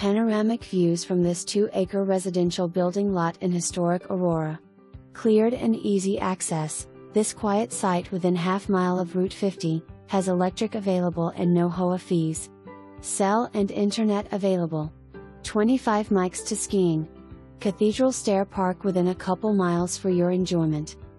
panoramic views from this 2-acre residential building lot in historic Aurora. Cleared and easy access, this quiet site within half-mile of Route 50, has electric available and no HOA fees. Cell and internet available. 25 mics to skiing. Cathedral Stare Park within a couple miles for your enjoyment.